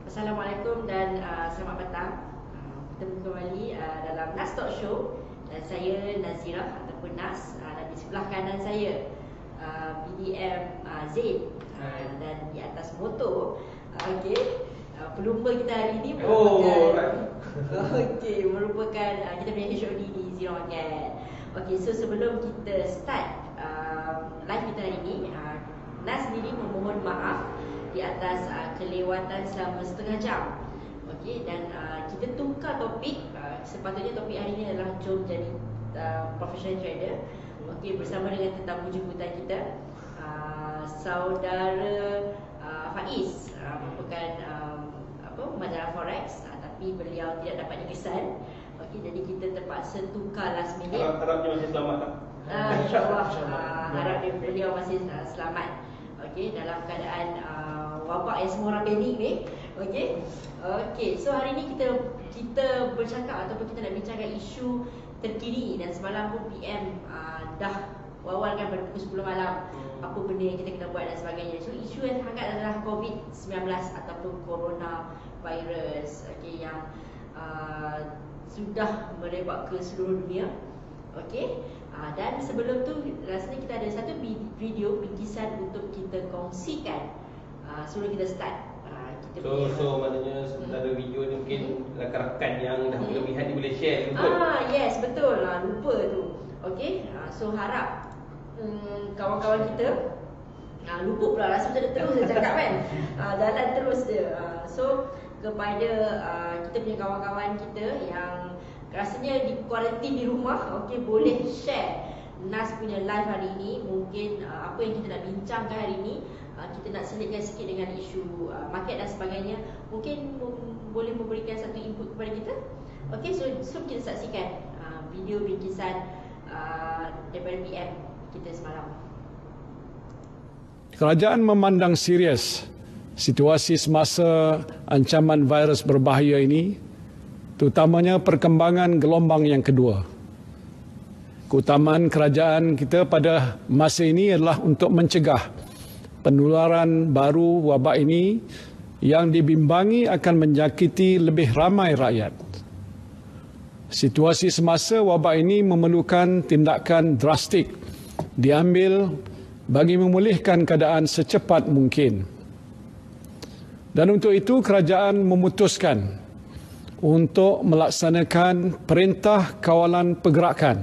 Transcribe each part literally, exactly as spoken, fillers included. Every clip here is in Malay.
Assalamualaikum dan uh, selamat petang. uh, Bertemu kembali uh, dalam Nas Talk Show. Dan saya Nazirah ataupun Nas, uh, dan di sebelah kanan saya uh, B D M uh, Zaid, uh, dan di atas motor uh, okay, uh, pelumba kita hari ini merupakan oh, okay, merupakan uh, kita punya H O D di Zero Market. Okay, so sebelum kita start uh, live kita hari ini, uh, Nas sendiri memohon maaf di atas uh, kelewatan selama setengah jam. Okey, dan uh, kita tukar topik. Uh, sepatutnya topik hari ini adalah jom jadi uh, professional trader. Okey, bersama dengan tetamu jemputan kita, uh, saudara uh, Faiz, uh, merupakan um, apa majalah forex, uh, tapi beliau tidak dapat dikesan. Okey, jadi kita terpaksa tukar last minute. Harap, harapnya masih selamat lah. Uh, InsyaAllah uh, harap dia, beliau masih uh, selamat. Okey, dalam keadaan uh, wabak yang semua orang panik ni. Okey. Okey, so hari ni kita kita bercakap ataupun kita nak bincangkan isu terkini, dan semalam pun P M uh, dah wawarkan pada pukul sepuluh malam apa benda yang kita kena buat dan sebagainya. So isu yang hangat adalah COVID sembilan belas ataupun coronavirus, okey, yang uh, sudah merebak ke seluruh dunia. Okey. Uh, dan sebelum tu rasanya kita ada satu video bingkisan untuk kita kongsikan uh, sebelum kita start. Uh, kita So, punya, so maknanya sementara hmm. video ni mungkin rakan-rakan yang dah hmm. boleh lihat dia boleh share juga. Ah, yes, betul lah, lupa tu. Okey, uh, so harap um, kawan-kawan kita uh, lupa pula, rasa macam dia terus dia cakap kan. Uh, jalan terus dia. Uh, so kepada uh, kita punya kawan-kawan kita yang rasanya di kuarantin di rumah, okey, boleh share Nas punya live hari ini. Mungkin uh, apa yang kita nak bincangkan hari ini, uh, kita nak selitkan sikit dengan isu uh, market dan sebagainya. Mungkin um, boleh memberikan satu input kepada kita. Okey, so, so kita saksikan uh, video bingkisan uh, daripada P M kita semalam. Kerajaan memandang serius situasi semasa ancaman virus berbahaya ini, terutamanya perkembangan gelombang yang kedua. Keutamaan kerajaan kita pada masa ini adalah untuk mencegah penularan baru wabak ini yang dibimbangi akan menyakiti lebih ramai rakyat. Situasi semasa wabak ini memerlukan tindakan drastik diambil bagi memulihkan keadaan secepat mungkin. Dan untuk itu kerajaan memutuskan untuk melaksanakan Perintah Kawalan Pergerakan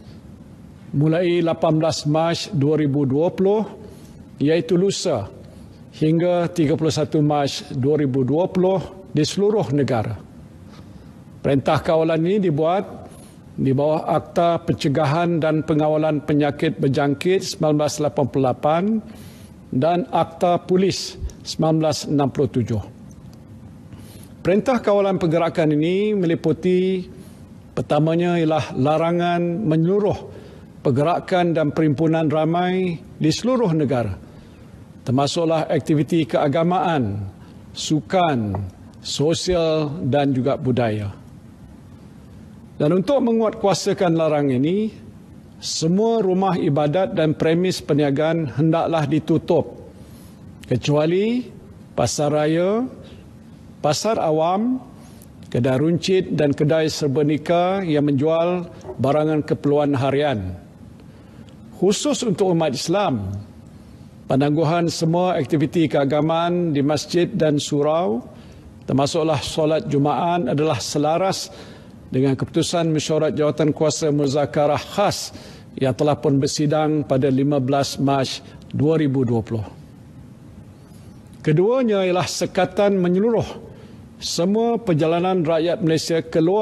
mulai lapan belas Mac dua ribu dua puluh, iaitu lusa, hingga tiga puluh satu Mac dua ribu dua puluh di seluruh negara. Perintah kawalan ini dibuat di bawah Akta Pencegahan dan Pengawalan Penyakit Berjangkit seribu sembilan ratus lapan puluh lapan dan Akta Polis seribu sembilan ratus enam puluh tujuh. Perintah kawalan pergerakan ini meliputi pertamanya ialah larangan menyeluruh pergerakan dan perhimpunan ramai di seluruh negara, termasuklah aktiviti keagamaan, sukan, sosial dan juga budaya. Dan untuk menguatkuasakan larangan ini, semua rumah ibadat dan premis perniagaan hendaklah ditutup, kecuali pasar raya, pasar awam, kedai runcit dan kedai serba nikah yang menjual barangan keperluan harian. Khusus untuk umat Islam, penangguhan semua aktiviti keagamaan di masjid dan surau, termasuklah solat Jumaat, adalah selaras dengan keputusan Mesyuarat Jawatankuasa Muzakarah Khas yang telah pun bersidang pada lima belas Mac dua ribu dua puluh. Keduanya ialah sekatan menyeluruh semua perjalanan rakyat Malaysia keluar.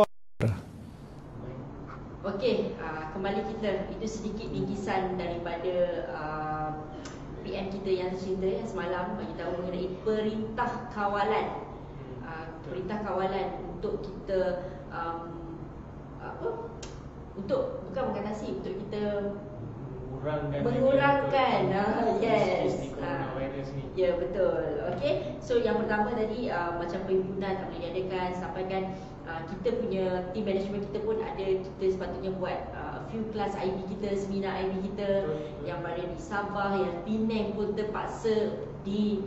Okey, uh, kembali kita, itu sedikit bingkisan daripada uh, P M kita yang tercinta yang semalam bagi tahu mengenai perintah kawalan. Uh, perintah kawalan untuk kita um, apa? Untuk bukan mengatasi, untuk kita mengurangkan mengurangkan uh, yes uh, ya, betul. Okey, so yang pertama tadi uh, macam perhimpunan tak boleh diadakan, sampaikan uh, kita punya team management kita pun ada, kita sepatutnya buat uh, few kelas I B kita, seminar I B kita yang berada di Sabah, yang Penang pun terpaksa di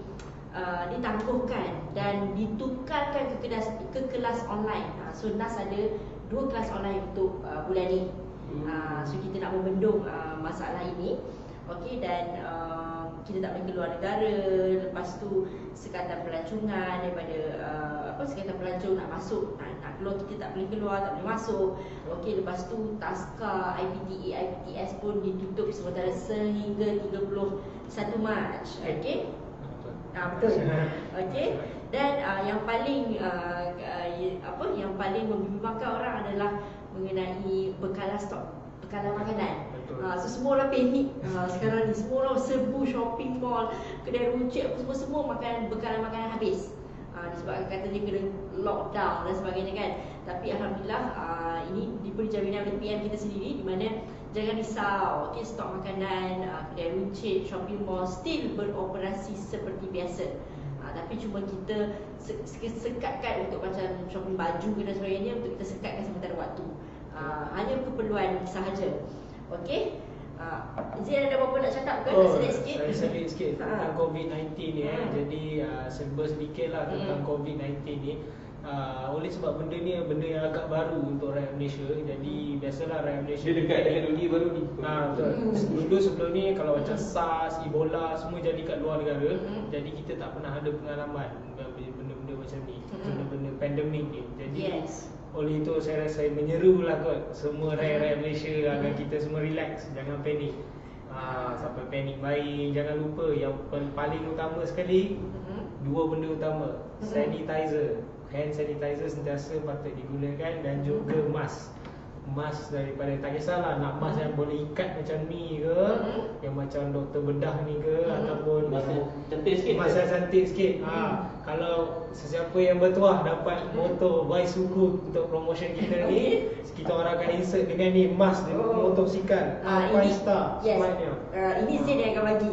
uh, ditangguhkan dan ditukarkan ke kelas ke kelas online. Uh, so Nas ada dua kelas online untuk uh, bulan ni. Uh, so kita nak membendung uh, masalah ini. Okey, dan uh, kita tak boleh keluar negara. Lepas tu sekatan pelancongan daripada uh, apa sekatan pelancong nak masuk, nak, nak keluar kita tak boleh keluar, tak boleh masuk. Okey, lepas tu taska I P T A, I P T S pun ditutup sementara sehingga tiga puluh satu Mac. Okey. Ah, betul. Okey. Dan uh, yang paling uh, uh, apa yang paling membimbangkan orang adalah mengenai bekalan stok, bekalan makanan. Uh, so semua orang panik uh, sekarang ni, semua orang serbu shopping mall, kedai runcit apa semua, semua makan bekalan makanan habis. Uh, disebabkan katanya kena lockdown dan sebagainya kan. Tapi alhamdulillah uh, ini diberi jaminan oleh P M kita sendiri di mana jangan risau, okey, stok makanan, uh, kedai runcit, shopping mall still beroperasi seperti biasa. Uh, tapi cuma kita se- se- sekatkan untuk macam shopping baju dan sebagainya, untuk kita sekatkan sementara waktu. Uh, hanya keperluan sahaja. Okey. Uh, Zin ada apa-apa nak cakap ke? Oh, nak sedikit sikit? saya sedikit sikit tentang Ha. COVID sembilan belas ni eh. Hmm. Jadi uh, serba sedikit lah tentang Hmm. COVID sembilan belas ni. Uh, oleh sebab benda ni benda yang agak baru untuk rakyat Malaysia. Jadi biasalah rakyat Malaysia Dia dekat dengan dunia baru ni. Ha, betul. Hmm. Dulu sebelum ni kalau macam SARS, Ebola semua jadi kat luar negara. Hmm. Jadi kita tak pernah ada pengalaman benda-benda macam ni. Hmm. Benda-benda pandemik ni. Jadi Yes. oleh itu saya rasa saya menyerulah kot semua rakyat-rakyat Malaysia agar kita semua relax, jangan panik. Ha, sampai panik baik, jangan lupa yang paling utama sekali Mhm. dua benda utama. Mhm. Sanitizer, hand sanitizer sentiasa patut digunakan dan juga mask. Mask daripada, tak kisahlah nak mask yang boleh ikat macam ni ke, Mhm. yang macam doktor bedah ni ke, Mhm. ataupun Masa cantik sikit. mask yang cantik sikit. Ha, Mhm. kalau sesiapa yang bertuah dapat motor buy suku untuk promotion kita ni, kita orang akan insert dengan ni mask dengan Oh. motosikal. Ah, Five ini star yes. smart-nya. Uh, ini Zin yang akan bagi.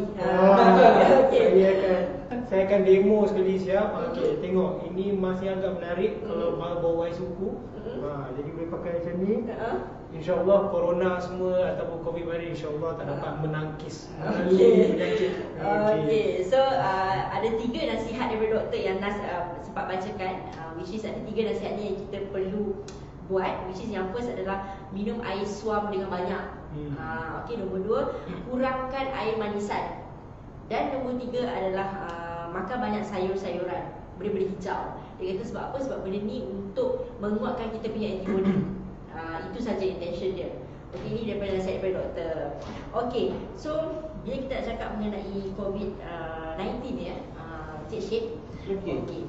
Ah, Okey. saya akan saya akan demo sekali siap. Okey, tengok ini masih agak menarik kalau Mhm. bawa wai suku. Mhm. Ha, jadi boleh pakai macam ni. Uh-huh. InsyaAllah corona semua ataupun COVID baru insyaAllah tak dapat menangkis melalui Okey. penyakit. Okey. So uh, ada tiga nasihat daripada doktor yang Nas uh, sempat bacakan, uh, which is ada tiga nasihat ni yang kita perlu buat, which is yang first adalah minum air suam dengan banyak. Hmm. Uh, Okey, nombor dua, kurangkan air manisan. Dan nombor tiga adalah uh, makan banyak sayur-sayuran, benda-benda hijau. Dia kata sebab apa? Sebab benda ni untuk menguatkan kita punya antibody. Uh, itu saja intention dia. Okey, ini daripada nasihat daripada doktor. Okey, so bila kita nak cakap mengenai COVID sembilan belas ni ya, uh, Cik Syed. Okey. Okey.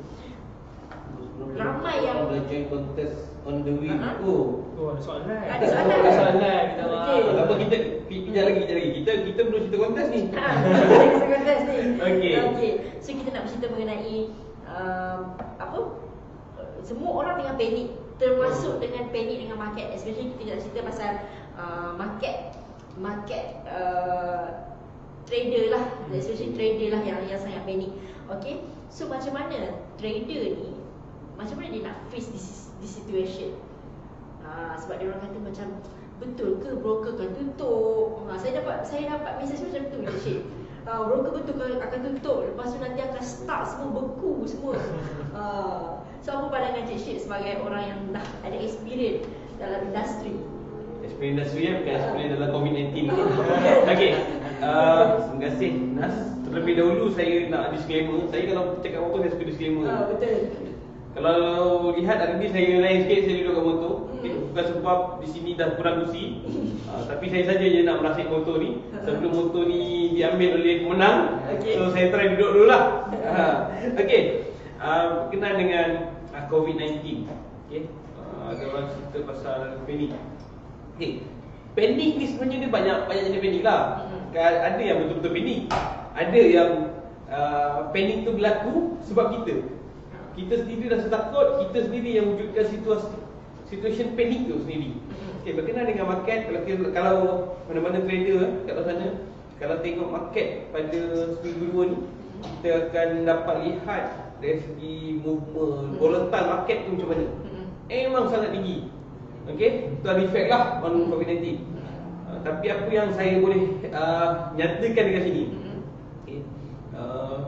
Ramai yang- dah join contest on the way. Ha-ha. Oh. Oh, ada soalan. Ada soalan. Ada soalan kita. Okey. Tak apa, kita kejap lagi, kejap lagi. Kita kita belum cerita kontes ni. Ha, kita kontes ni. Okey. Okey. So kita nak bercerita mengenai um, apa? Semua orang dengan panik, termasuk dengan panik dengan market, especially kita nak cerita pasal uh, market market uh, trader lah, especially trader lah yang yang sangat panik. Okey. So macam mana trader ni, macam mana dia nak face this, this situation? Uh, sebab dia orang kata macam, betul ke broker akan tutup? Ha, saya dapat saya dapat mesej macam tu je, Syed. Uh, broker betul ke akan tutup? Lepas tu nanti akan start semua beku semua. Uh, so apa pandangan Cik Syed sebagai orang yang dah ada experience dalam industri? Experience industri ya, bukan experience dalam COVID sembilan belas ni. Okey. Uh, terima kasih Nas. Terlebih dahulu saya nak disclaimer. Saya kalau cakap apa saya suka disclaimer. Uh, betul. Kalau lihat hari ni saya lain sikit, saya duduk kat motor. Hmm. Okay, bukan sebab di sini dah kurang kursi. uh, Tapi saya saja je nak merasik motor ni sebelum motor ni diambil oleh pemenang. Okey. So saya try duduk dulu lah. uh, Okey, uh, berkenaan dengan uh, COVID sembilan belas. Okay, uh, ada orang cerita pasal panik. Okay, panik ni sebenarnya dia banyak banyak jenis panik lah. Hmm. Kan ada yang betul-betul panik, ada yang uh, panik tu berlaku sebab kita Kita sendiri rasa takut, kita sendiri yang wujudkan situasi situation panik tu sendiri. Okey, berkenaan dengan market, kalau kalau mana-mana trader kat luar sana, kalau tengok market pada seminggu dua ni, kita akan dapat lihat dari segi movement, volatile market tu macam mana. Memang sangat tinggi. Okey, itu ada efek lah on COVID sembilan belas. Uh, tapi apa yang saya boleh uh, nyatakan dekat sini, okay, uh,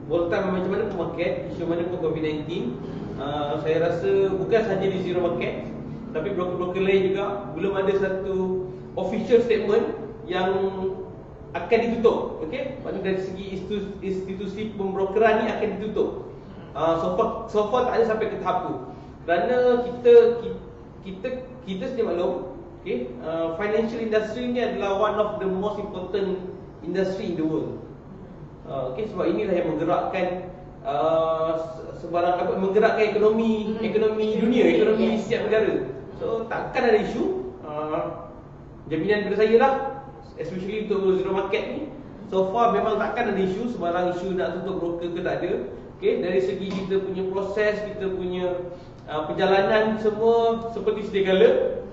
volatile macam mana pun market, isu mana pun COVID sembilan belas, uh, saya rasa bukan sahaja di Zero Market, tapi broker-broker lain juga belum ada satu official statement yang akan ditutup. Okey, maknanya dari segi institusi, institusi pembrokeran ni akan ditutup. Uh, so far, so far tak ada sampai ke tahap tu. Kerana kita kita kita sedia maklum, okey, uh, financial industry ni adalah one of the most important industry in the world. Uh, okey, sebab inilah yang menggerakkan uh, sebarang apa, menggerakkan ekonomi hmm. ekonomi dunia, ekonomi yes. setiap negara. So takkan ada isu. Uh, jaminan daripada saya lah, especially untuk Zero Market ni, so far memang takkan ada isu, sebarang isu nak tutup broker ke tak ada. Okay, dari segi kita punya proses, kita punya uh, perjalanan semua seperti sedia kala.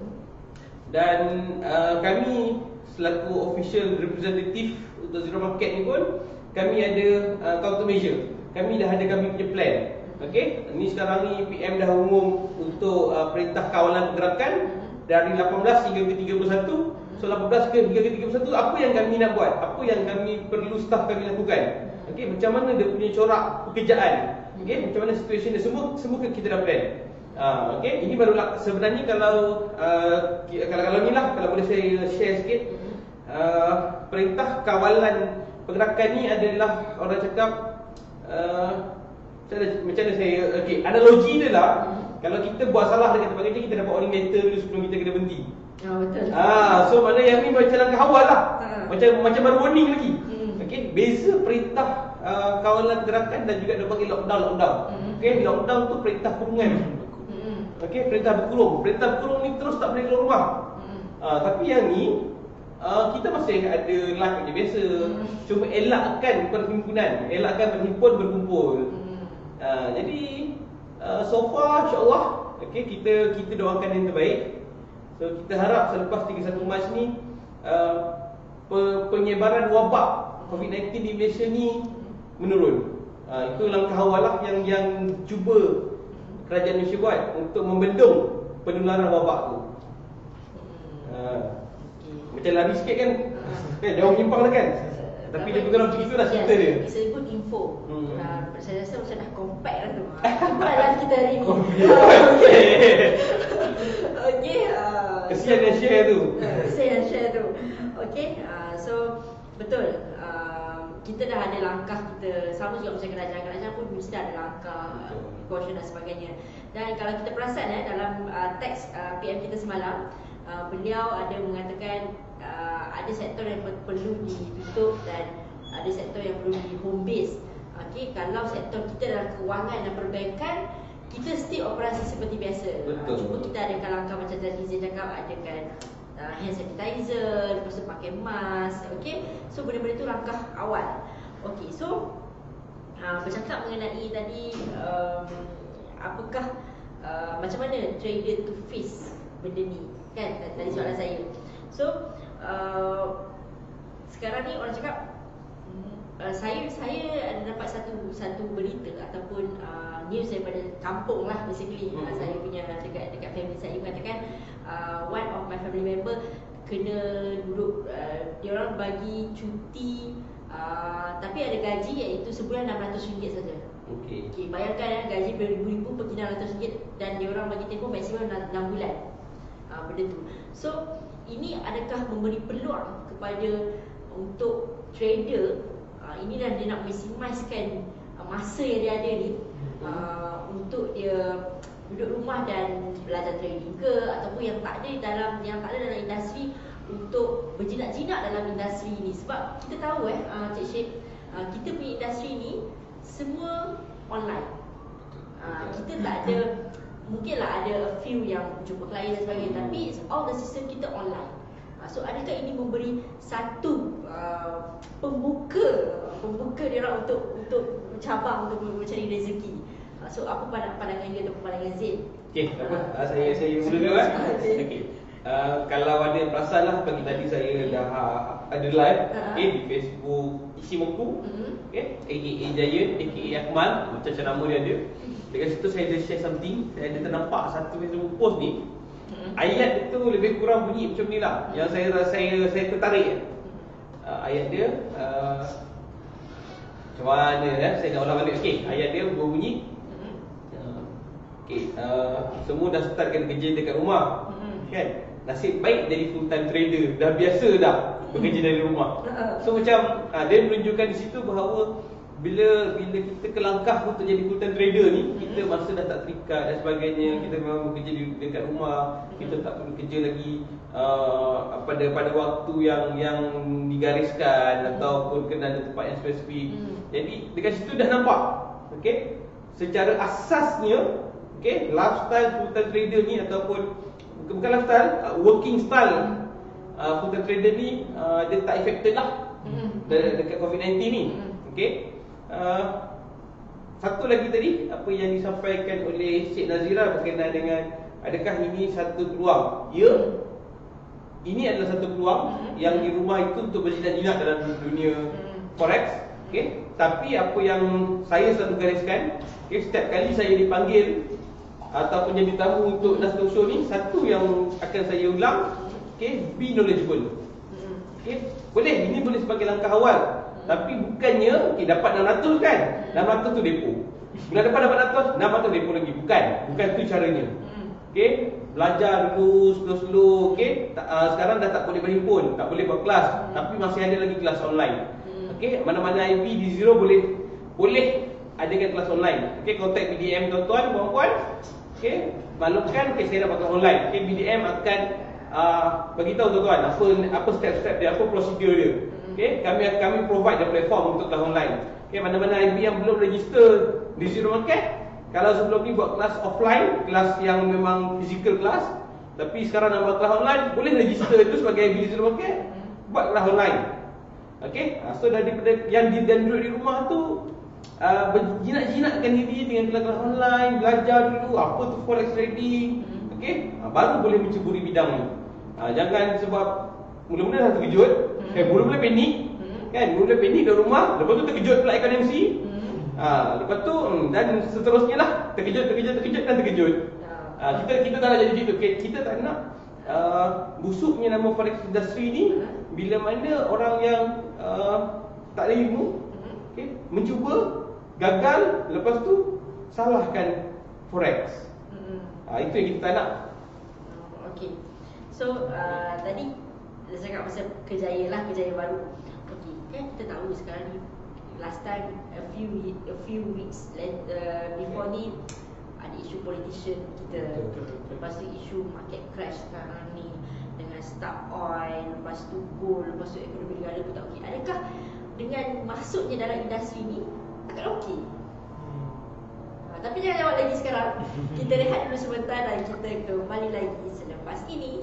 Dan uh, kami selaku official representative untuk Zero Market ni pun, kami ada uh, countermeasure. Kami dah ada kami punya plan. Okay, ni sekarang ni P M dah umum untuk uh, perintah kawalan pergerakan dari lapan belas hingga ke tiga puluh satu. So lapan belas ke hingga ke tiga puluh satu, apa yang kami nak buat? Apa yang kami perlu staff kami lakukan? Okey, macam mana dia punya corak pekerjaan? Okey, macam mana situasi dia, semua semua kita dah plan. Ah, okey, ini baru sebenarnya kalau uh, kalau kalau ni lah, kalau boleh saya share sikit. Uh, perintah kawalan pergerakan ni adalah orang cakap uh, macam mana, macam mana saya, okey, analogi dia lah. Kalau kita buat salah dekat tempat kerja, kita dapat warning letter dulu sebelum kita kena berhenti. Oh, betul. Ah, so mana yang ni macam langkah awal lah. Ha. Macam macam baru warning lagi. Hmm. Okey, beza perintah uh, kawalan gerakan dan juga dia panggil lockdown lockdown. Hmm. Okey, lockdown tu perintah kurungan. Hmm. Okey, perintah berkurung. Perintah berkurung ni terus tak boleh keluar rumah. Hmm. Ah, tapi yang ni uh, kita masih ada live macam biasa. Hmm. Cuma elakkan perhimpunan, elakkan berhimpun berkumpul. Hmm. Uh, jadi uh, so far insya-Allah, okey, kita kita doakan yang terbaik. So kita harap selepas tiga puluh satu Mac ni uh, pe- penyebaran wabak COVID sembilan belas di Malaysia ni menurun. Uh, itu langkah awal lah yang yang cuba kerajaan Malaysia buat untuk membendung penularan wabak tu. Uh, macam lari sikit kan, eh, jauh menyimpang dah kan. Tapi dia bukan begitu lah cerita dia. It's a good info. Hmm. Uh, saya rasa macam dah compact lah tu. Buatlah kita hari ni. Okey. uh, Kesian yang share tu. Uh, Kesian yang share tu. Okey. Uh, so betul. Uh, kita dah ada langkah kita sama juga macam kerajaan. Kerajaan pun mesti dah ada langkah, precaution dan sebagainya. Dan kalau kita perasan eh, dalam uh, teks uh, P M kita semalam, uh, beliau ada mengatakan uh, ada sektor yang perlu ditutup dan ada sektor yang perlu di home base. Okey, kalau sektor kita dalam kewangan dan perbankan, kita still operasi seperti biasa. Betul. Cuma kita adakan langkah macam tadi saya cakap, adakan uh, hand sanitizer, lepas tu pakai mask. Okey, so benda-benda tu langkah awal. Okey, so uh, bercakap mengenai tadi um, apakah uh, macam mana trader to face benda ni, kan tadi soalan saya. So uh, sekarang ni orang cakap Uh, saya saya ada dapat satu satu berita ataupun uh, news daripada kampung lah basically. Hmm. Uh, saya punya dekat dekat family saya mengatakan uh, one of my family member kena duduk, uh, dia orang bagi cuti uh, tapi ada gaji iaitu sebulan enam ratus ringgit saja. Okey. Okey, bayangkan ya, gaji beribu-ribu pergi enam ratus ringgit dan dia orang bagi tempoh maksimum enam bulan. Uh, benda tu. So ini adakah memberi peluang kepada untuk trader? Uh, inilah dia nak maximizekan uh, masa yang dia ada ni uh, untuk dia duduk rumah dan belajar trading ke, ataupun yang tak ada dalam yang tak ada dalam industri untuk berjinak-jinak dalam industri ni. Sebab kita tahu eh uh, Cik Syed, uh, kita punya industri ni semua online. Uh, kita tak ada, mungkinlah ada a few yang jumpa klien dan sebagainya, tapi all the system kita online. So adakah ini memberi satu uh, pembuka pembuka dia orang untuk untuk cabang untuk mencari rezeki? Uh, so apa pandangan pandangan dia atau pandangan Zain? Okey, apa? Uh, saya saya mula dulu kan. Okey. Uh, kalau ada perasan lah, pagi tadi saya dah uh, ada live uh-huh. okay, di Facebook Isi Moku, uh-huh. okay, A K A Giant, A K A Akmal, macam-macam nama dia ada. Dekat situ saya ada share something, saya ada ternampak satu Facebook post ni. Ayat itu lebih kurang bunyi macam ni lah, yang saya saya saya tertarik. Uh, ayat dia uh, Macam mana eh? Saya nak ulang balik. Okey, ayat dia berbunyi. Uh, Okey, uh, semua dah startkan kerja dekat rumah. Kan? Nasib baik jadi full time trader. Dah biasa dah bekerja dari rumah. So macam uh, dia menunjukkan di situ bahawa bila bila kita kelangkah untuk jadi full time trader ni, kita masa dah tak terikat dan sebagainya, kita memang bekerja di, dekat rumah, kita tak perlu kerja lagi uh, pada pada waktu yang yang digariskan ataupun kena ada tempat yang spesifik. Jadi dekat situ dah nampak, okey, secara asasnya, okey, lifestyle full time trader ni ataupun bukan, bukan lifestyle, uh, working style uh, full time trader ni uh, dia tak affected lah de- dekat COVID sembilan belas ni. Okey. Uh, satu lagi tadi apa yang disampaikan oleh Cik Nazira berkenaan dengan adakah ini satu peluang? Ya, ini adalah satu peluang yang di rumah itu untuk berjinak-jinak dalam dunia forex. Okay? Tapi apa yang saya selalu gariskan, okay, setiap kali saya dipanggil ataupun jadi tamu untuk Nasdaq Show ni, satu yang akan saya ulang, okay, be knowledgeable. Okay? Boleh, ini boleh sebagai langkah awal. Tapi bukannya okay, dapat enam ratus kan, enam ratus tu depo. Bulan depan dapat enam ratus, enam ratus depo lagi. Bukan, bukan tu caranya. Okay, belajar dulu slow-slow. Okay, uh, sekarang dah tak boleh berhimpun, tak boleh buat kelas, tapi masih ada lagi kelas online. Okay, mana-mana I P di Zero boleh boleh adakan kelas online. Okay, kontak B D M tuan-tuan, puan-puan. Okay, maklumkan, okay, saya dah pakai online. Okay, B D M akan uh, beritahu tuan-tuan apa apa step-step dia, apa prosedur dia. Okay, kami kami provide the platform untuk kelas online. Okay, mana-mana I B yang belum register di Zero Market, kalau sebelum ni buat kelas offline, kelas yang memang physical kelas, tapi sekarang nak buat kelas online, boleh register itu sebagai I B di Zero Market, buat kelas online. Okay, so daripada yang di dan duduk di rumah tu uh, berjinak-jinakkan diri dengan kelas-kelas online, belajar dulu apa tu forex trading. Okay, uh, baru boleh menceburi bidang ni. uh, Jangan sebab mula-mula dah terkejut, hmm. eh, mula-mula panik, hmm. kan, mula-mula panik di rumah, lepas tu terkejut pula ikan M C, hmm. ha, lepas tu dan seterusnya lah, terkejut, terkejut, terkejut dan terkejut. ha, Kita kita tak nak jadi macam tu. Okay, kita tak nak uh, busuknya nama forex industry ni bila mana orang yang uh, tak ada ilmu, okay, mencuba, gagal, lepas tu salahkan forex. ha, Itu yang kita tak nak. Okay, so uh, tadi saya cakap pasal kerjaya lah, kerjaya baru. Okey, kan kita tahu sekarang ni, last time a few a few weeks later, before ni ada isu politician kita, lepas tu isu market crash sekarang ni dengan start oil, lepas tu gold, lepas tu ekonomi negara pun tak okey. Adakah dengan masuknya dalam industri ni akan okey? Ha, tapi jangan jawab lagi sekarang. Kita rehat dulu sebentar dan kita kembali lagi selepas ini.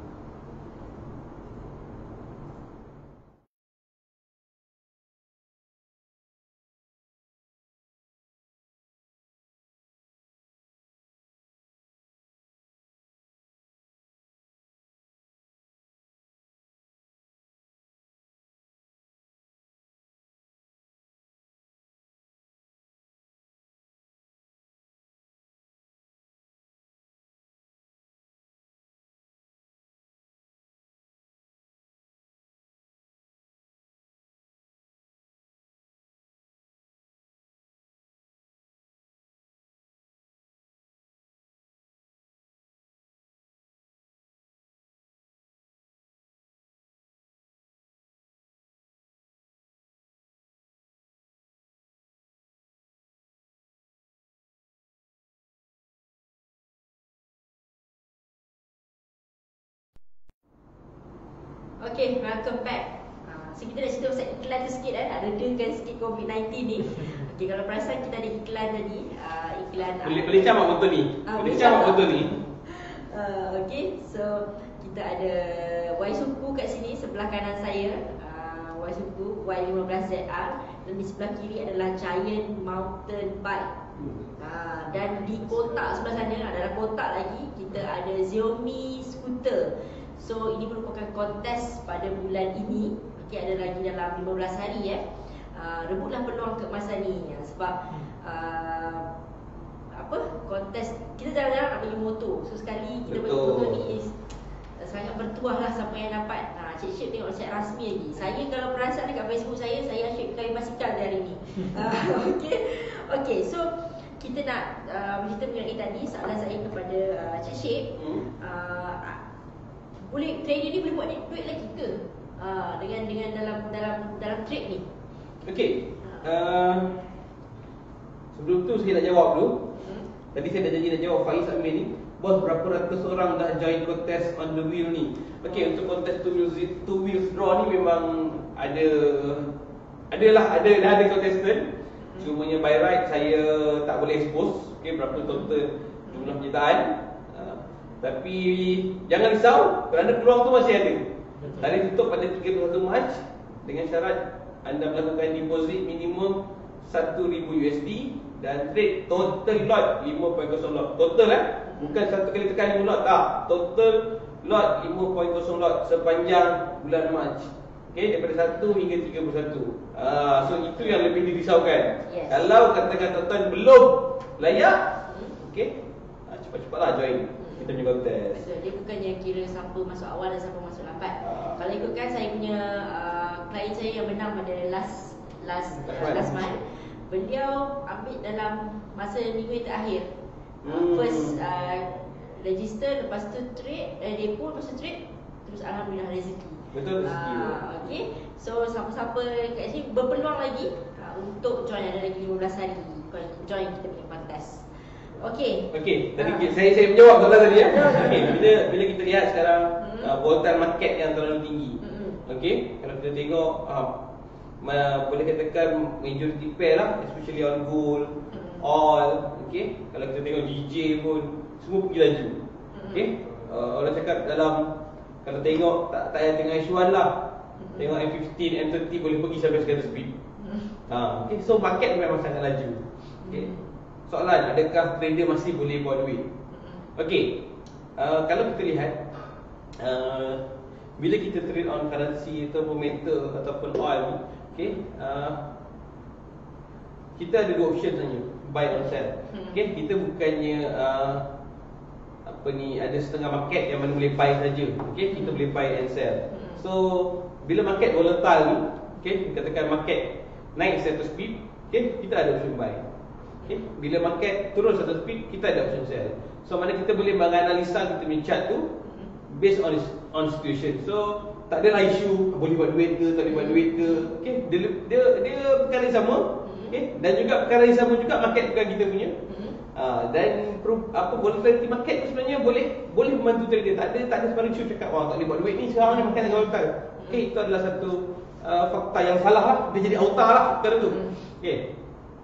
Okay, welcome back. uh, So kita dah cerita pasal iklan tu sikit kan, ada redakan sikit COVID sembilan belas ni. Okay, kalau perasan kita ada iklan tadi, uh, iklan Boleh boleh camak betul ni. uh, Boleh camak betul ni. uh, Okay, so kita ada Y Suku kat sini sebelah kanan saya, uh, Y Suku Y lima belas Z R, dan di sebelah kiri adalah Giant Mountain Bike. uh, Dan di kotak sebelah sana, adalah kotak lagi, kita ada Xiaomi Scooter. So ini merupakan kontes pada bulan ini. Okay, ada lagi dalam lima belas hari eh. Uh, rebutlah peluang keemasan ni ya, sebab uh, apa? Kontes kita jarang-jarang nak beli motor. So sekali kita beli motor ni is uh, sangat bertuah lah siapa yang dapat. Nah, Cik Syed tengok set rasmi lagi. Saya kalau perasan dekat Facebook saya, saya asyik berkali basikal dari hari ni. uh, Okey. Okey, so kita nak uh, kita mengenai tadi soalan saya kepada uh, Cik Syed. Hmm. Uh, boleh trader ni boleh buat duit lagi ke? Uh, dengan dengan dalam dalam dalam trade ni. Okey. Uh, sebelum tu saya nak jawab dulu. Hmm. Tadi saya dah janji nak jawab Faiz Amir ni. Bos, berapa ratus orang dah join kontes on the wheel ni? Okey, untuk kontes two wheels two wheels draw ni memang ada adalah ada dah ada contestant. Hmm. Cumanya by right saya tak boleh expose okey berapa total jumlah penyertaan. Uh, tapi jangan risau kerana peluang tu masih ada. Tarikh tutup pada tiga puluh satu Mac dengan syarat anda melakukan deposit minimum seribu U S D dan trade total lot lima kosong lot. Total eh, bukan satu kali tekan lima lot tak. Total lot lima kosong lot sepanjang bulan Mac. Okey, daripada satu hingga tiga puluh satu. Ah, so itu yang lebih dirisaukan. Yes. Kalau katakan tuan-tuan belum layak, okey, ah, cepat-cepatlah join kita punya kontes. Betul, dia bukannya kira siapa masuk awal dan siapa masuk lambat. Uh, Kalau ikutkan saya punya uh, klien saya yang menang pada last last uh, last month, beliau ambil dalam masa minggu terakhir. Uh, hmm. First uh, register, lepas tu trade, eh, depo, lepas tu trade, terus alhamdulillah rezeki. Betul rezeki. Uh, okay, so siapa-siapa kat sini berpeluang lagi uh, untuk join, ada lagi lima belas hari join kita punya kontes. Okey. Okey, tadi uh. saya saya menjawab soalan tadi ya. Okey, bila bila kita lihat sekarang mm-hmm. uh, volatile market yang terlalu tinggi. Mm-hmm. Okey, kalau kita tengok uh, ma, boleh katakan majority pair lah, especially on gold, mm-hmm. oil, okey. Kalau kita tengok G J pun semua pergi laju. Mm-hmm. Okey. Uh, orang cakap dalam kalau tengok tak tak payah tengok H one lah. Mm-hmm. Tengok M fifteen, M thirty boleh pergi sampai seratus speed. Mm-hmm. Ha, uh, okey, so market memang sangat laju. Okey. Mm-hmm. Soalan, adakah trader masih boleh buat duit? Okey, uh, kalau kita lihat uh, bila kita trade on currency ataupun metal ataupun oil, okey, uh, kita ada dua option saja, buy or sell. Okey, kita bukannya uh, apa ni, ada setengah market yang mana boleh buy saja. Okey, kita boleh buy and sell. So bila market volatile ni, okey, katakan market naik seratus pip, okey, kita ada option buy. Okay. Bila market turun satu speed, kita ada option sell. So mana kita boleh menganalisa kita punya chart tu based on on situation. So tak adalah isu boleh buat duit ke, tak boleh buat duit ke. Okay. Dia dia, dia perkara yang sama. Okay. Dan juga perkara yang sama juga market bukan kita punya. Uh, dan apa volatility market tu sebenarnya boleh boleh membantu trader. Tak ada tak ada sebarang isu cakap wah tak boleh buat duit ni sekarang ni market yang volatile. Okay, itu adalah satu uh, fakta yang salah lah. Dia jadi auta lah perkara tu. Okay.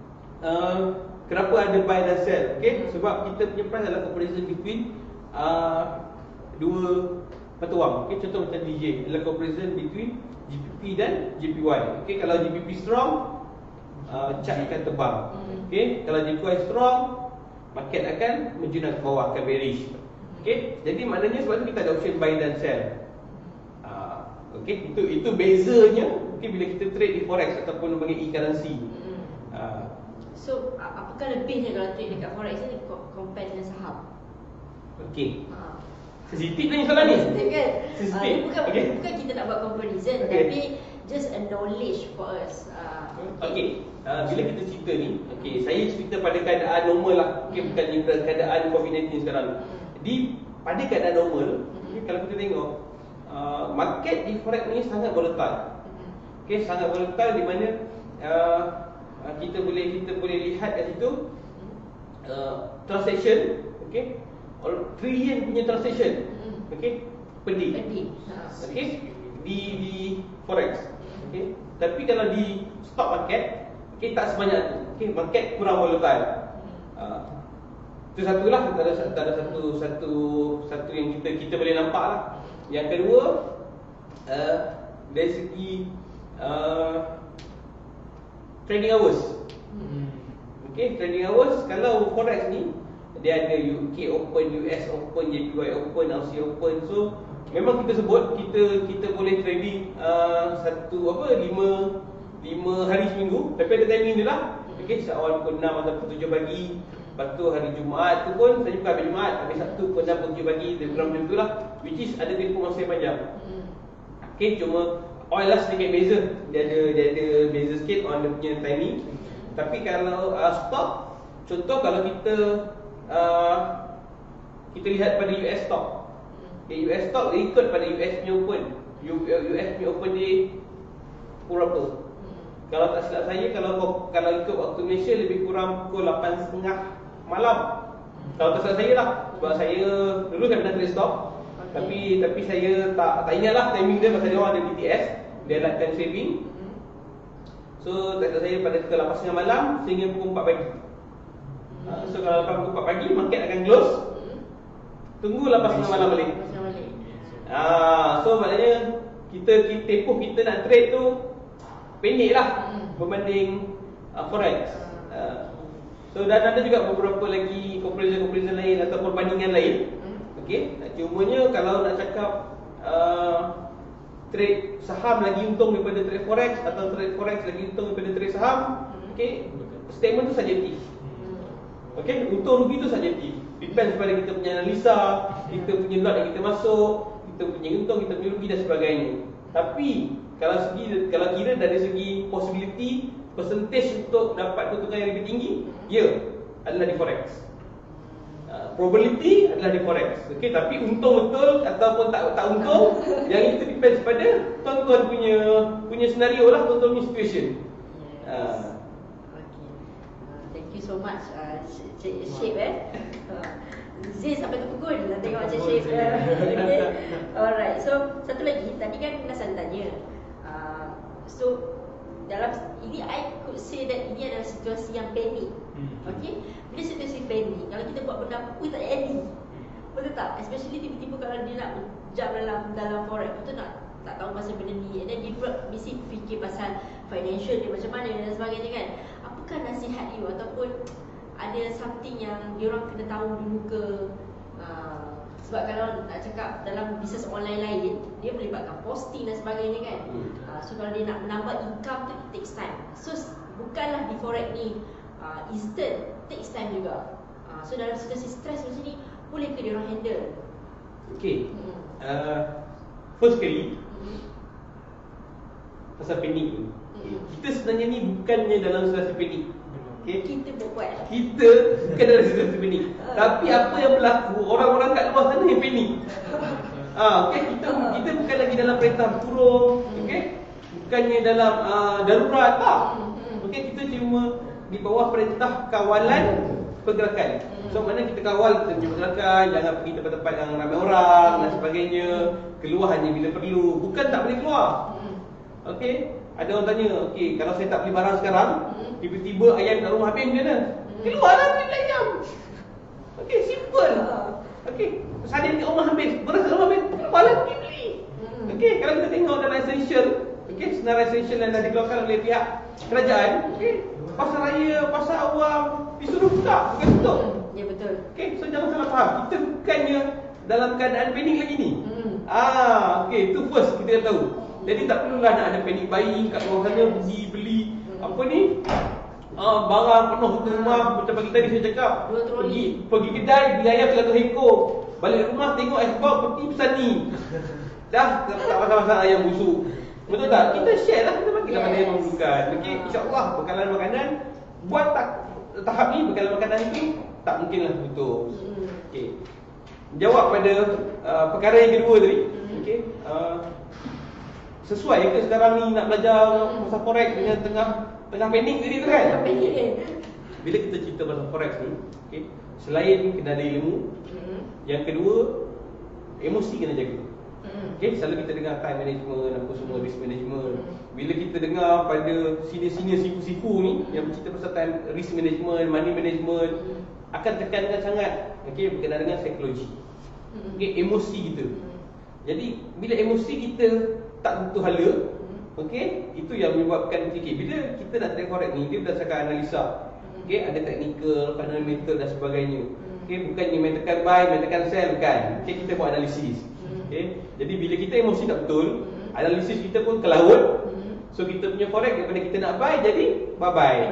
Uh, Kenapa ada buy dan sell? Okay? Sebab kita punya price adalah comparison between uh, dua mata wang. Okay? Contoh macam D J adalah comparison between G P P dan J P Y. Okay? Kalau G P P strong, uh, chart akan terbang. Okay? Kalau J P Y strong, market akan menjunang ke bawah, akan bearish. Okay? Jadi maknanya sebab tu kita ada option buy dan sell. uh, Okay? Itu itu bezanya. Okay? Bila kita trade di forex ataupun mengenai e-currency. uh, So, apakah lebihnya kalau trade dekat forex ni compare dengan saham? Okey. Ha. Sensitif ni soalan ni. Sensitif kan? Sensitif. Uh, bukan, okay. bukan kita nak buat comparison, okay. Tapi just a knowledge for us. Uh, Okey. Okay. Uh, bila kita cerita ni, okey, saya cerita pada keadaan normal lah. Okey, hmm. bukan pada keadaan COVID sembilan belas sekarang. Hmm. Di pada keadaan normal, hmm. okay, kalau kita tengok uh, market di forex ni sangat volatile. Hmm. Okey, sangat volatile di mana uh, kita boleh kita boleh lihat kat situ uh, transaction, okey, trillion punya transaction, okey, per day, okey, di di forex, okey. Tapi kalau di stock market, okey, tak sebanyak tu, okey, market kurang volatile. Uh, itu satulah, ada ada satu satu satu yang kita kita boleh nampak lah. Yang kedua, uh, dari segi uh, trading hours. Hmm. Okay, trading hours kalau forex ni dia ada U K Open, U S Open, J P Y Open, Aussie Open. So memang kita sebut kita kita boleh trading uh, satu apa lima lima hari seminggu, tapi ada timing dia lah. Okay, awal pukul enam atau pukul tujuh pagi. Lepas tu hari Jumaat tu pun saya buka hari Jumaat, hari Sabtu pukul enam pukul tujuh pagi, dia kurang macam tu lah. Which is ada tempoh masa yang panjang. Hmm. Okay, Okay, cuma oil lah sedikit beza. Dia ada dia ada beza sikit on dia punya timing. Tapi kalau uh, stock, contoh kalau kita uh, kita lihat pada U S stock. Okay, U S stock dia ikut pada U S punya open. U S punya open dia pukul berapa? Kalau tak silap saya, kalau kalau ikut waktu Malaysia lebih kurang pukul lapan tiga puluh malam. Kalau tak silap saya lah, sebab saya dulu kan pernah trade stock. Okay. Tapi tapi saya tak tak ingat lah timing dia pasal dia orang ada B T S, dia ada time saving. So tak silap saya pada pukul lapan tiga puluh malam sehingga pukul empat pagi. Uh, so kalau lapan pukul empat pagi market akan close. Tunggu lapan tiga puluh malam balik. Ah, so maknanya kita kita tempoh kita nak trade tu pendek lah hmm. berbanding uh, forex. Uh, so dan ada juga beberapa lagi comparison-comparison lain atau perbandingan lain. Hmm. Okey, cumanya kalau nak cakap uh, trade saham lagi untung daripada trade forex atau trade forex lagi untung daripada trade saham, hmm. okey, statement tu subjektif. Hmm. Okey, untung rugi tu subjektif. Depends pada kita punya analisa, kita punya lot yang kita masuk, kita punya untung, kita punya rugi dan sebagainya. Tapi kalau segi kalau kira dari segi possibility, percentage untuk dapat keuntungan yang lebih tinggi, ya, adalah di forex. Uh, probability adalah di forex. Okey, tapi untung betul ataupun tak tak untung, yang itu depends pada tuan-tuan punya punya senario lah, tuan-tuan punya situation. Yes. Uh. Okay. Uh, thank you so much, uh, Cik Syed eh. Zee sampai terpukul nak tengok Cik Syed. Okay. Alright. So satu lagi, tadi kan Hasan tanya. Uh, so dalam ini I could say that ini adalah situasi yang panik. Okay. Bila situasi panik, kalau kita buat benda apa tak jadi. Betul tak? Especially tiba-tiba kalau dia nak jump dalam dalam forex, betul tak? Tak tahu pasal benda ni. And then dia mesti fikir pasal financial dia macam mana dan sebagainya kan. Apakah nasihat you ataupun ada something yang diorang kena tahu dulu ke? Uh, sebab kalau nak cakap dalam bisnes online lain, dia melibatkan posting dan sebagainya kan. uh, So kalau dia nak menambah income tu, it takes time. So bukanlah di forex ni uh, instant, takes time juga. uh, So dalam situasi stres macam ni, boleh ke diorang handle? Okay. hmm. uh, First kali hmm. pasal panik tu, hmm. kita sebenarnya ni bukannya dalam situasi panik. Okay. Kita buat Kita bukan dalam situasi panik. Tapi apa yang berlaku, orang-orang kat luar sana yang panik. Ah, okay. Kita kita bukan lagi dalam perintah kurung, okay? Bukannya dalam uh, darurat tak. Okay, kita cuma di bawah perintah kawalan pergerakan. So mana kita kawal, kita punya pergerakan, jangan pergi tempat-tempat yang ramai orang dan sebagainya. Keluar hanya bila perlu. Bukan tak boleh keluar. Okay. Ada orang tanya, okay, kalau saya tak beli barang sekarang, tiba-tiba ayam kat rumah habis macam mana? Keluarlah beli ayam. Okay, simple. Okay, sardin kat rumah habis, beras kat rumah habis, keluarlah pergi beli. Okay, kalau kita tengok dalam essential, okay, senarai essential yang dah dikeluarkan oleh pihak kerajaan, okay, pasar raya, pasar awam disuruh buka, bukan tutup. Ya betul. Okay, so jangan salah faham. Kita bukannya dalam keadaan panik lagi ni. Hmm. Ah, okay, itu first kita kena tahu. Jadi tak perlulah nak ada panik buying kat luar sana, pergi beli apa ni, ah, barang penuh ke rumah. Macam pagi tadi saya cakap, pergi pergi kedai beli ayam seratus ekor, balik rumah tengok ekor peti pesan ni. Dah tak pasal-pasal ayam busuk. Betul tak? Kita share lah, kita bagilah mana yang memerlukan. Okey, insya-Allah bekalan makanan buat tak tahap ni, bekalan makanan itu tak mungkinlah putus. Okey. Jawab pada uh, perkara yang kedua tadi. Okey. Uh, Sesuai ke sekarang ni nak belajar pasal forex dengan tengah tengah panik tadi tu kan? Bila kita cerita pasal forex ni, okay, selain kena ada ilmu, mm-hmm. yang kedua, emosi kena jaga. Mm-hmm. Okay, selalu kita dengar time management, apa semua, risk management. Mm-hmm. Bila kita dengar pada senior-senior sifu-sifu ni yang bercerita pasal time risk management, money management, mm-hmm. akan tekankan sangat, okay, berkenaan dengan psikologi, mm-hmm. okay, emosi kita. Mm-hmm. Jadi bila emosi kita tak betul hala, okey, itu yang menyebabkan fikir. Bila kita nak trade forex ni, dia berdasarkan analisa. Okey, ada technical, fundamental dan sebagainya. Okey, bukannya main tekan buy, main tekan sell, bukan. Okey, kita buat analisis. Okey, jadi bila kita emosi tak betul, analisis kita pun ke laut. So kita punya forex daripada kita nak buy, jadi bye bye.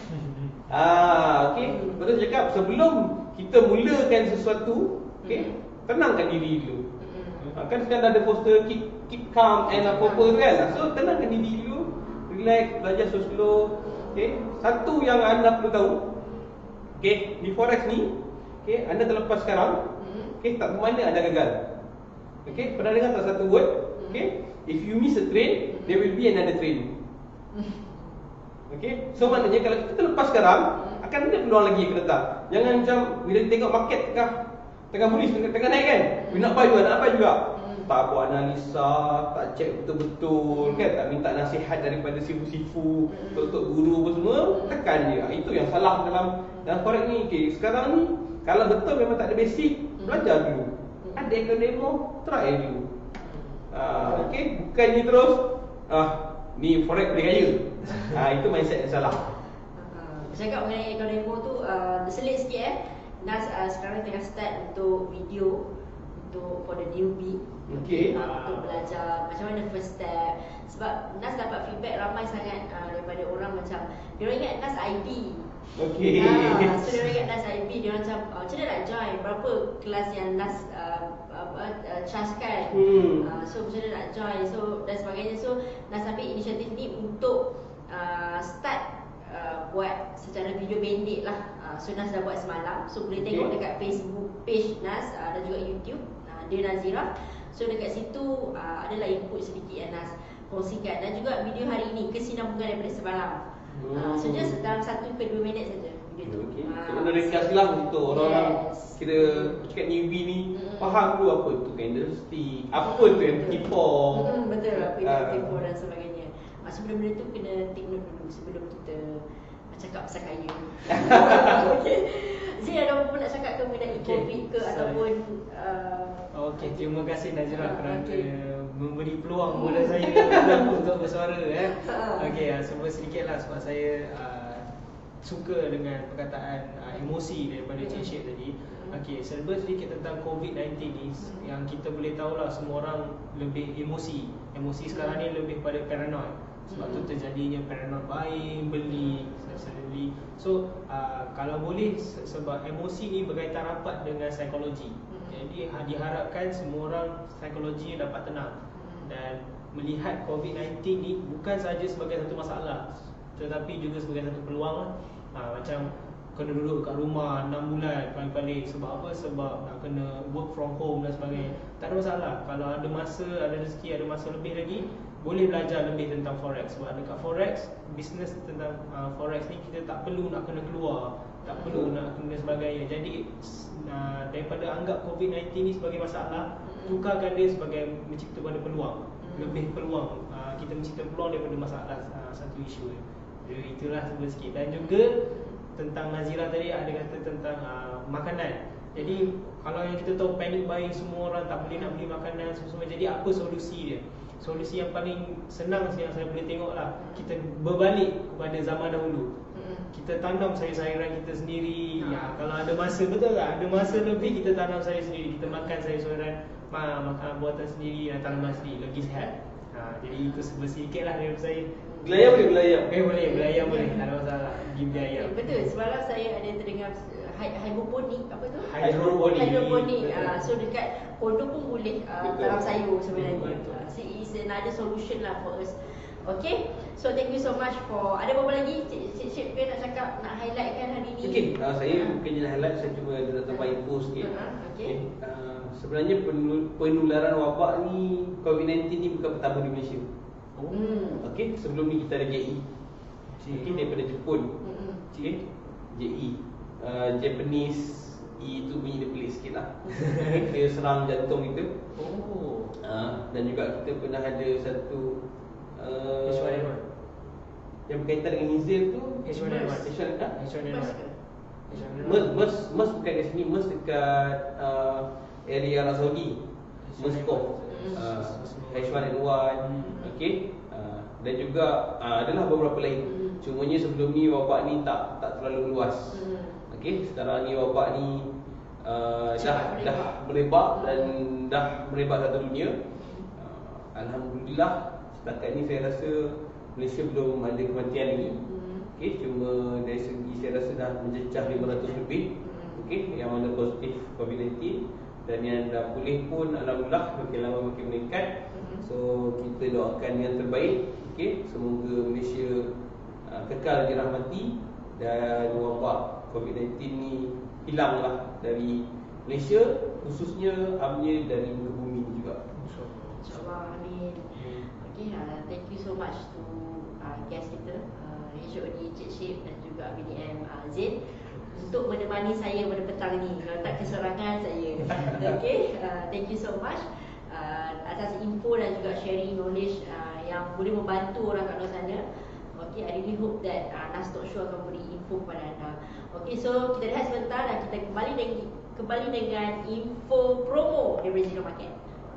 Ah, okey, betul saya cakap, sebelum kita mulakan sesuatu, okey, tenangkan diri dulu. Kan sekarang ada poster keep keep calm and apa-apa tu kan. So tenangkan diri dulu, relax, belajar slow-slow. Okay, satu yang anda perlu tahu, okay, di forex ni, okay, anda terlepas sekarang, okay, tak bermakna anda gagal. Okay, pernah dengar tak satu word? Okay, if you miss a trade, there will be another trade. Okay, so maknanya kalau kita terlepas sekarang, akan ada peluang lagi akan datang. Jangan macam bila tengok market tengah tengah bullish, tengah, tengah naik kan, we nak buy juga, nak buy juga. Tak buat analisa, tak check betul-betul kan, tak minta nasihat daripada sifu-sifu, tok-tok guru apa semua, tekan dia. Itu yang salah dalam dalam forex ni. Okay, sekarang ni kalau betul memang tak ada basic, belajar dulu. Ada ikut demo, try dulu. Ah, okay, bukannya terus ah ni forex boleh kaya. Ah, itu mindset yang salah. Bercakap mengenai ikut demo tu, uh, selit sikit eh. Nas uh, sekarang tengah start untuk video untuk for the newbie. Okay. Uh, untuk belajar macam mana first step. Sebab Nas dapat feedback ramai sangat uh, daripada orang macam dia orang ingat Nas I B. Okay. Ah, so dia orang ingat Nas I B, dia orang macam uh, macam mana nak join, berapa kelas yang Nas uh, uh, uh, chargekan. Hmm. Uh, so macam mana nak join, so dan sebagainya. So Nas ambil inisiatif ni untuk uh, start uh, buat secara video pendek lah. uh, So Nas dah buat semalam, so boleh tengok Okay. dekat Facebook page Nas uh, dan juga YouTube uh, dia Nazira. So dekat situ uh, adalah input sedikit yang Nas kongsikan, dan juga video hari ini kesinambungan daripada semalam. Hmm. uh, So just dalam satu ke dua minit saja video tu. Okay. Ah, So benda ringkas lah untuk orang-orang yes. kita cakap newbie ni, Hmm. faham dulu apa tu candlestick, apa tu M T four. Hmm, betul, apa Ah. M T four dan sebagainya. uh, So benda-benda tu kena take note dulu sebelum kita cakap pasal kaya. Okay. Zee, ada apa nak cakap ke mengenai Okay. COVID ke Sorry. ataupun uh, Okey, terima kasih Nazira Ah, kerana okey. memberi peluang kepada saya untuk bersuara eh. Ah. Okey, uh, sebut sedikitlah sebab saya uh, suka dengan perkataan uh, emosi daripada Cik Syed tadi. Okey, serba sedikit tentang COVID sembilan belas ni yang kita boleh tahulah semua orang lebih emosi. Emosi sekarang ni lebih pada paranoid. Sebab tu terjadinya paranoid buying, beli, suddenly. So uh, kalau boleh se- sebab emosi ni berkaitan rapat dengan psikologi. Jadi ha- diharapkan semua orang psikologi dapat tenang dan melihat COVID sembilan belas ni bukan sahaja sebagai satu masalah tetapi juga sebagai satu peluang lah. Ha, macam kena duduk kat rumah enam bulan paling-paling sebab apa? Sebab nak kena work from home dan sebagainya. Tak ada masalah. Kalau ada masa, ada rezeki, ada masa lebih lagi, boleh belajar lebih tentang forex. Sebab dekat forex, bisnes tentang uh, forex ni kita tak perlu nak kena keluar, tak perlu nak kena sebagainya. Jadi uh, daripada anggap COVID sembilan belas ni sebagai masalah, tukarkan dia sebagai mencipta pada peluang. Lebih peluang. Uh, kita mencipta peluang daripada masalah uh, satu isu. Jadi itulah sebut sikit. Dan juga tentang Nazira tadi ada kata tentang uh, makanan. Jadi kalau yang kita tahu panic buying, semua orang tak boleh nak beli makanan semua. Jadi apa solusi dia? Solusi yang paling senang yang saya boleh tengok lah, kita berbalik kepada zaman dahulu. Kita tanam sayur-sayuran kita sendiri. Ya, kalau ada masa, betul tak? Ada masa lebih kita tanam sayur sendiri. Kita makan sayur-sayuran, ma, makan buatan sendiri dan tanaman sendiri. Lebih sihat. Ha, jadi itu sedikit lah daripada saya. Belayar boleh belayar. Eh boleh, belayar boleh. Tak ada masalah. Pergi belayar. Eh, betul, semalam saya ada terdengar hy- hydroponic, apa tu? Hydroponic. Hydroponic. Betul. Uh, so dekat kondo pun boleh uh, Betul. tanam sayur sebenarnya. Betul. Uh, so it's another solution lah for us. Okay, so thank you so much for. Ada apa lagi? Cik Cik Syed ke nak cakap, nak highlightkan hari ni? Okey, uh, saya Ah. bukannya nak highlight, saya cuma nak tambah info sikit. Ah, okey. Okay. Uh, sebenarnya penul- penularan wabak ni COVID sembilan belas ni bukan pertama di Malaysia. Hmm. Okey, sebelum ni kita ada J I. Okey, daripada Jepun. Hmm. Okey, J I. Uh, Japanese E tu bunyi dia pelik sikit lah. Okay, dia serang jantung kita. Oh. Uh, dan juga kita pernah ada satu uh, H one N one. yang berkaitan dengan Nizil tu. H one N one. H one N one. H one N Mas one. ke? H one N one. MERS, MERS, MERS bukan kat sini, MERS dekat uh, area Arab Saudi, MERS-CoV, uh, H one N one, okay, uh, dan juga uh, adalah beberapa lain. Cumanya sebelum ni wabak ni tak tak terlalu luas. Okay, sekarang ni wabak ni uh, dah Cepat dah merebak dan dah merebak satu dunia. uh, Alhamdulillah setakat ni saya rasa Malaysia belum ada kematian lagi. Okay, cuma dari segi saya rasa dah mencecah lima ratus lebih. Okay, yang mana positif COVID sembilan belas, dan yang dah pulih pun alhamdulillah makin lama makin meningkat. So kita doakan yang terbaik. Okay, semoga Malaysia uh, kekal dirahmati dan wabak COVID sembilan belas ni hilanglah dari Malaysia, khususnya amnya dari muka bumi ni juga. InsyaAllah, amin. Okay, uh, thank you so much to uh, guest kita, uh, H O D Cik Syif dan juga B D M uh, Zain untuk menemani saya pada petang ni. Kalau tak keserangan saya. Okay, uh, thank you so much uh, atas info dan juga sharing knowledge uh, yang boleh membantu orang kat luar sana. Okay, I really hope that uh, Nas Talk Show akan beri info kepada anda. Okay, so kita rehat sebentar dan kita kembali dengan, kembali dengan info promo dari Zero Market.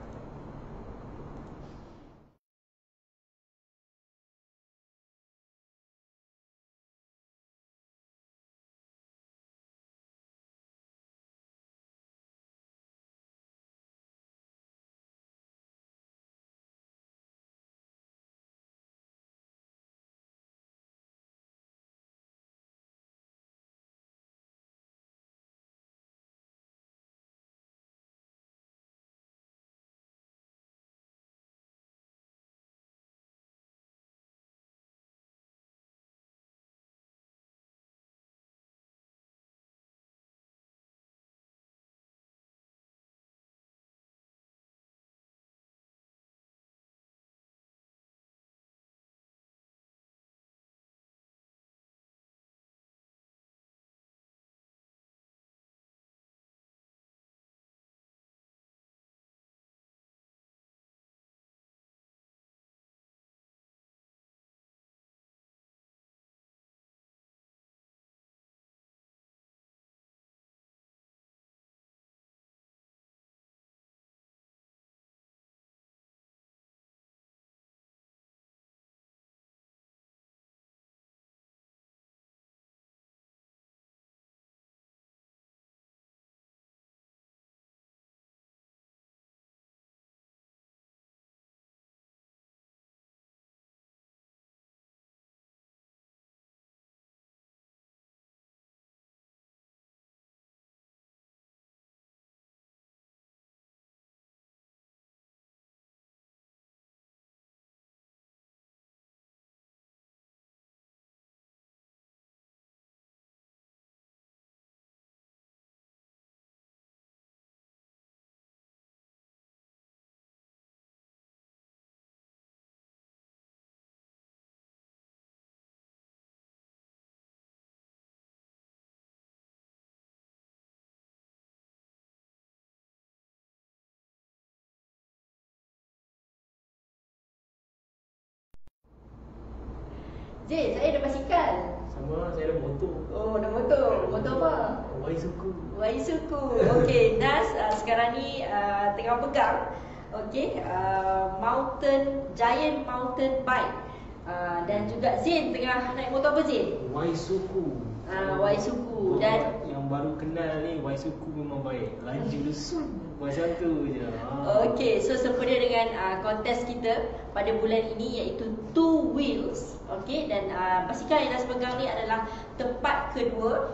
Zain, saya ada basikal. Sama, saya ada motor. Oh, ada motor. Motor apa? Waisuku. Waisuku. Okey, Nas uh, sekarang ni uh, tengah pegang okey, uh, mountain giant mountain bike. Uh, dan juga Zain tengah naik motor apa Zain? Waisuku. Uh, Waisuku dan yang baru kenal ni Waisuku memang baik. Laju lesun. Macam tu je. Ha. Okey, so sempena dengan uh, kontes kita pada bulan ini iaitu Two Wheels. Okey, dan uh, basikal yang Nas pegang ni adalah tempat kedua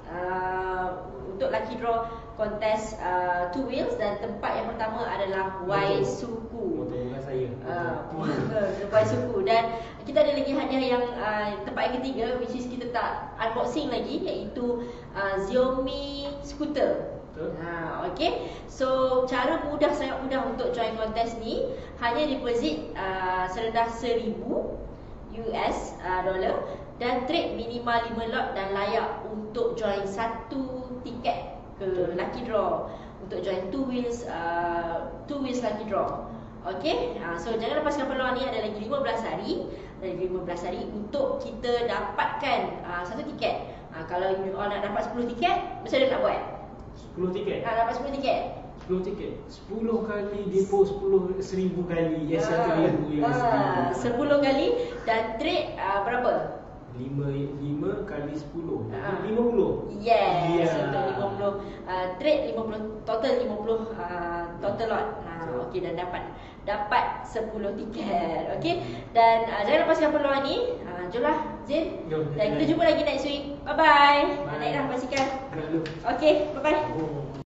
uh, untuk lucky draw kontes uh, Two Wheels, dan tempat yang pertama adalah Waisuku. Motor bukan saya. Uh, Waisuku. Dan kita ada lagi hadiah yang uh, tempat yang ketiga, which is kita tak unboxing lagi, iaitu uh, Xiaomi scooter. Ha, okay. So cara mudah, sangat mudah untuk join kontes ni. Hanya deposit uh, serendah seribu U S uh, dollar dan trade minimal lima lot, dan layak untuk join satu tiket ke lucky draw untuk join Two Wheels uh, Two Wheels lucky draw. Okay, uh, so jangan lepaskan peluang ni. Ada lagi lima belas hari, ada lagi lima belas hari untuk kita dapatkan uh, satu tiket. uh, Kalau you all nak dapat sepuluh tiket, macam mana nak buat? sepuluh tiket. Nak dapat sepuluh tiket? sepuluh tiket. sepuluh kali depo sepuluh seribu kali. Yes, satu ribu. Yes, uh, sepuluh kali. Dan trade uh, berapa? lima kali sepuluh. Uh, lima puluh. Yes, Yeah. untuk lima puluh. Uh, trade lima puluh. Total lima puluh uh, total lot. Uh, Okey, dan dapat dapat sepuluh tiket. Okey. Dan uh, jangan lepaskan peluang ni. Uh, jomlah Zain. Jom. Dan kita jumpa lagi next week. Bye bye. Bye. Naik dah basikal. Nak lu. Okey, bye bye. Oh.